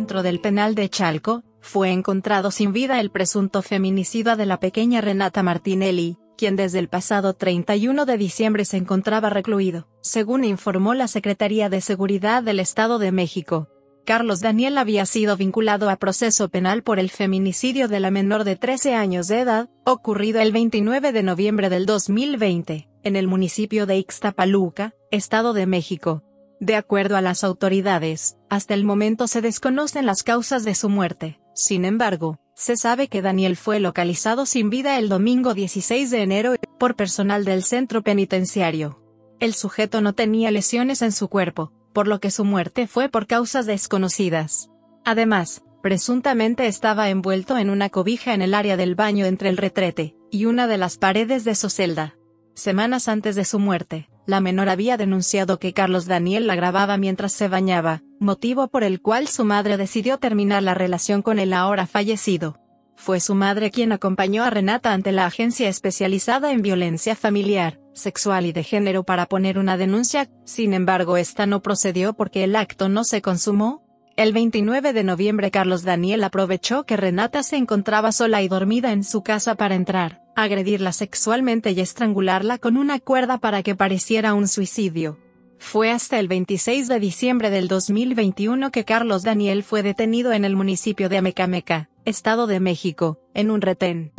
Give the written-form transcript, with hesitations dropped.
Dentro del penal de Chalco, fue encontrado sin vida el presunto feminicida de la pequeña Renata Martinelli, quien desde el pasado 31 de diciembre se encontraba recluido, según informó la Secretaría de Seguridad del Estado de México. Carlos Daniel había sido vinculado a proceso penal por el feminicidio de la menor de 13 años de edad, ocurrido el 29 de noviembre del 2020, en el municipio de Ixtapaluca, Estado de México. De acuerdo a las autoridades, hasta el momento se desconocen las causas de su muerte. Sin embargo, se sabe que Daniel fue localizado sin vida el domingo 16 de enero por personal del centro penitenciario. El sujeto no tenía lesiones en su cuerpo, por lo que su muerte fue por causas desconocidas. Además, presuntamente estaba envuelto en una cobija en el área del baño entre el retrete y una de las paredes de su celda. Semanas antes de su muerte, la menor había denunciado que Carlos Daniel la grababa mientras se bañaba, motivo por el cual su madre decidió terminar la relación con el ahora fallecido. Fue su madre quien acompañó a Renata ante la agencia especializada en violencia familiar, sexual y de género para poner una denuncia, sin embargo esta no procedió porque el acto no se consumó. El 29 de noviembre Carlos Daniel aprovechó que Renata se encontraba sola y dormida en su casa para entrar, agredirla sexualmente y estrangularla con una cuerda para que pareciera un suicidio. Fue hasta el 26 de diciembre del 2021 que Carlos Daniel fue detenido en el municipio de Amecameca, Estado de México, en un retén.